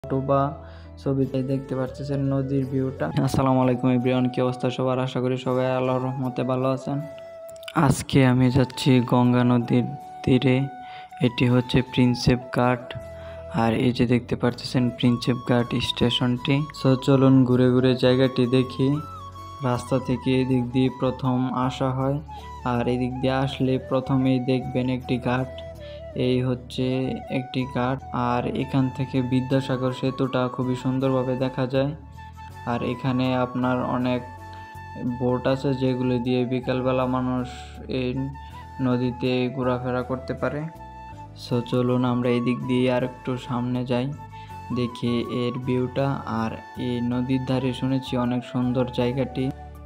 বা ছবিতে দেখতে পাচ্ছেন নদীর ভিউটা। আসসালামু আলাইকুম এভরিওয়ান, কি অবস্থা সবার? আশা করি সবাই আল্লাহর রহমতে ভালো আছেন। আজকে আমি যাচ্ছি গঙ্গা নদীর তীরে। এটি হচ্ছে প্রিন্সেপ ঘাট, আর এই যে দেখতে পাচ্ছেন প্রিন্সেপ ঘাট স্টেশনটি। সো চলুন ঘুরে ঘুরে জায়গাটি দেখি। রাস্তা থেকে এদিক দিয়ে প্রথম আসা হয়, আর এদিক দিয়ে আসলে প্রথমেই দেখবেন একটি ঘাট। এই হচ্ছে একটি ঘাট, আর এখান থেকে বিদ্যাসাগর সেতুটা খুবই সুন্দরভাবে দেখা যায়। আর এখানে আপনার অনেক বোট আছে যেগুলো দিয়ে বিকালবেলা মানুষ এই নদীতে ঘোরাফেরা করতে পারে। সো চলুন আমরা এই দিক দিয়ে আর একটু সামনে যাই, দেখি এর ভিউটা। আর এই নদীর ধারে শুনেছি অনেক সুন্দর জায়গাটি।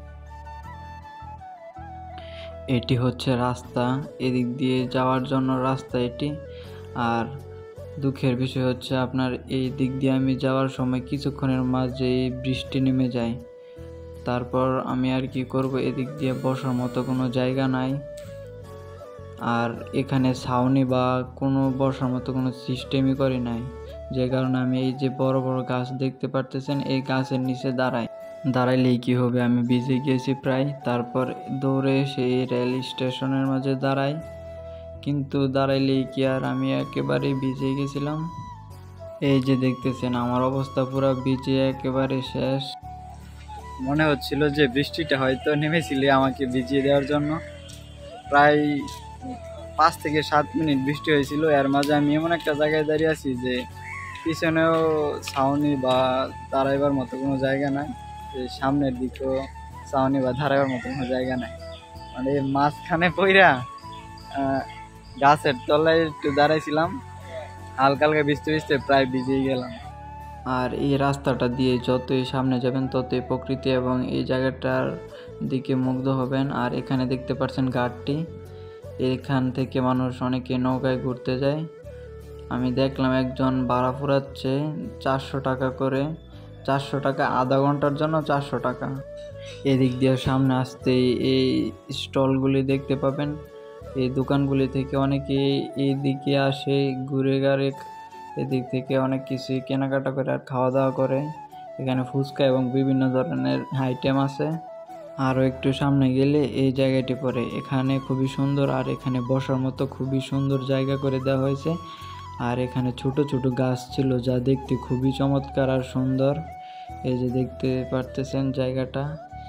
এটি হচ্ছে রাস্তা, এদিক দিয়ে যাওয়ার জন্য রাস্তা এটি। আর দুঃখের বিষয় হচ্ছে আপনার এই দিক দিয়ে আমি যাওয়ার সময় কিছুক্ষণের মাঝেই বৃষ্টি নেমে যায়। তারপর আমি আর কি করব, এদিক দিয়ে বসার মতো কোনো জায়গা নাই, আর এখানে ছাউনি বা কোনো বসার মতো কোনো সিস্টেমই করে নাই। যে কারণে আমি এই যে বড় বড় গাছ দেখতে পারতেছেন, এই গাছের নিচে দাঁড়াইলেই কি হবে, আমি ভিজে গিয়েছি প্রায়। তারপর দৌড়ে সেই রেল স্টেশনের মাঝে দাঁড়াই, কিন্তু দাঁড়াইলেই কি আর, আমি একেবারে ভিজে গেছিলাম। এই যে দেখতেছেন আমার অবস্থা পুরো ভিজে একেবারে শেষ। মনে হচ্ছিল যে বৃষ্টিটা হয়তো নেমেছিল আমাকে ভিজিয়ে দেওয়ার জন্য। প্রায় 5 থেকে 7 মিনিট বৃষ্টি হয়েছিল। এর মাঝে আমি এমন একটা জায়গায় দাঁড়িয়ে আছি যে পিছনেও ছাউনি বা দাঁড়াইবার মতো কোনো জায়গা নাই, সামনের দিকেও ছাউনি বা দাঁড়াইবার মতো কোনো জায়গা নাই। মানে মাঝখানে পইরা গাছের তলায় একটু দাঁড়াইছিলাম, হালকা হালকা ভিজতে ভিজতে প্রায় ভিজেই গেলাম। আর এই রাস্তাটা দিয়ে যতই সামনে যাবেন ততই প্রকৃতি এবং এই জায়গাটার দিকে মুগ্ধ হবেন। আর এখানে দেখতে পাচ্ছেন ঘাটটি, এখান থেকে মানুষ অনেকে নৌকায় ঘুরতে যায়। আমি দেখলাম একজন ভাড়া ফুরাচ্ছে 400 টাকা করে, 400 টাকা আধা ঘন্টার জন্য, 400 টাকা। এদিক দিয়ে সামনে আসতেই এই স্টলগুলি দেখতে পাবেন। এই দোকানগুলি থেকে অনেকে এইদিকে আসে ঘুরে ঘাড়ে, এদিক থেকে অনেক কিছুই কেনাকাটা করে আর খাওয়া দাওয়া করে। এখানে ফুচকা এবং বিভিন্ন ধরনের আইটেম আছে। আরও একটু সামনে গেলে এই জায়গাটি পড়ে, এখানে খুবই সুন্দর, আর এখানে বসার মতো খুবই সুন্দর জায়গা করে দেওয়া হয়েছে। আর এখানে ছোট ছোট গাছ ছিল যা দেখতে খুবই চমৎকার আর সুন্দর। এই যে দেখতে পারতেছেন জায়গাটা।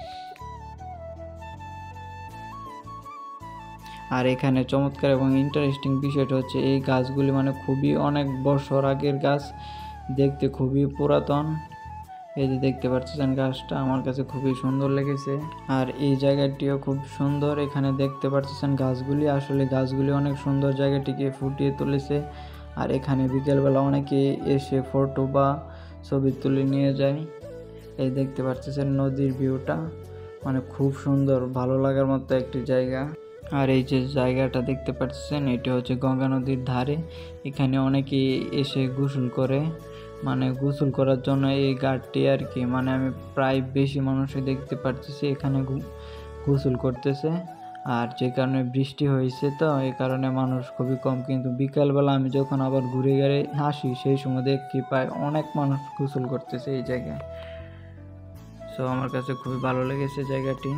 আর এখানে চমৎকার এবং ইন্টারেস্টিং বিষয়টা হচ্ছে এই গাছগুলি মানে খুবই অনেক বছর আগের গাছ, দেখতে খুবই পুরাতন। এই যে দেখতে পাচ্ছেন গাছটা আমার কাছে খুবই সুন্দর লেগেছে। আর এই জায়গাটিও খুব সুন্দর, এখানে দেখতে পাচ্ছেন গাছগুলি, আসলে গাছগুলি অনেক সুন্দর জায়গাটিকে ফুটিয়ে তুলেছে। আর এখানে বিকেলবেলা অনেকে এসে ফটো বা ছবি তুলে নিয়ে যায়। এই দেখতে পাচ্ছেন নদীর ভিউটা, মানে খুব সুন্দর, ভালো লাগার মতো একটি জায়গা। আর এই যে জায়গাটা দেখতে পাচ্ছেন এটি হচ্ছে গঙ্গা নদীর ধারে। এখানে অনেকে এসে গোসল করে, মানে গোসল করার জন্য এই ঘাটটি আর কি, মানে আমি প্রায় বেশি মানুষই দেখতে পাচ্ছি এখানে গোসল করতেছে। আর যে কারণে বৃষ্টি হয়েছে তো এই কারণে মানুষ খুবই কম, কিন্তু বিকালবেলা আমি যখন আবার ঘুরে ঘুরে আসি সেই সময় দেখি প্রায় অনেক মানুষ গোসল করতেছে এই জায়গায়। সো আমার কাছে খুবই ভালো লেগেছে জায়গাটি।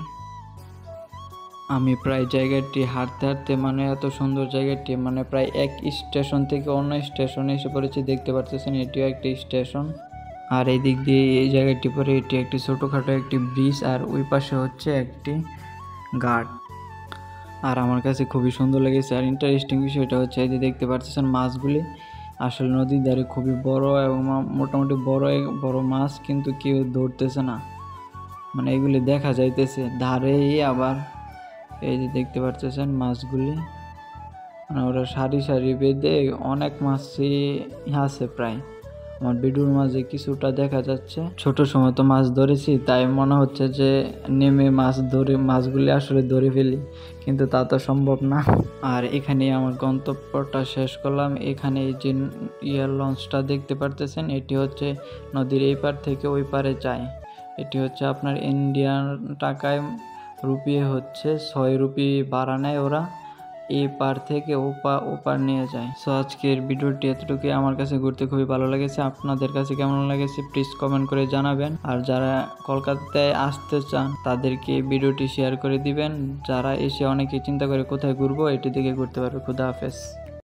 আমি প্রায় জায়গাটি হাঁটতে হাঁটতে, মানে এত সুন্দর জায়গাটি, মানে প্রায় এক স্টেশন থেকে অন্য স্টেশনে এসে পড়েছি। দেখতে পাচ্ছেন এটিও একটি স্টেশন। আর এই দিক দিয়ে এই জায়গাটি পরে এটি একটি ছোটোখাটো একটি ব্রিজ, আর ওই পাশে হচ্ছে একটি ঘাট। আর আমার কাছে খুবই সুন্দর লেগেছে। আর ইন্টারেস্টিং বিষয়টা হচ্ছে এই যে দেখতে পাচ্ছেন মাছগুলি আসলে নদীর ধারে খুবই বড় এবং মোটামুটি বড় বড় মাছ, কিন্তু কেউ ধরতেছে না, মানে এগুলি দেখা যাইতেছে ধারেই। আবার এই যে দেখতে পাচ্ছেন মাছগুলি, মানে ওরা সারি সারি বেঁধে অনেক মাছই আছে প্রায়। আমার ভিডিওর মাঝে কিছুটা দেখা যাচ্ছে। ছোট সময় তো মাছ ধরেছি, তাই মনে হচ্ছে যে নেমে মাছগুলি আসলে ধরে ফেলি, কিন্তু তা তো সম্ভব না। আর এখানে আমার গন্তব্যটা শেষ করলাম। এখানে এই যে লঞ্চটা দেখতে পারতেছেন, এটি হচ্ছে নদীর এই পার থেকে ওই পারে যায়। এটি হচ্ছে আপনার ইন্ডিয়ান টাকায় রুপিয়ে হচ্ছে 6 রুপি ভাড়া নেয় ওরা। এই পার থেকে ওপার নিয়ে যায়। সো আজকের ভিডিওটি এতটুকুই, আমার কাছে ঘুরতে খুবই ভালো লেগেছে। আপনাদের কাছে কেমন লেগেছে প্লিজ কমেন্ট করে জানাবেন। আর যারা কলকাতায় আসতে চান তাদেরকে ভিডিওটি শেয়ার করে দিবেন। যারা এসে অনেকে চিন্তা করে কোথায় ঘুরবো, এটি দিকে ঘুরতে পারবে। খুদা হাফেজ।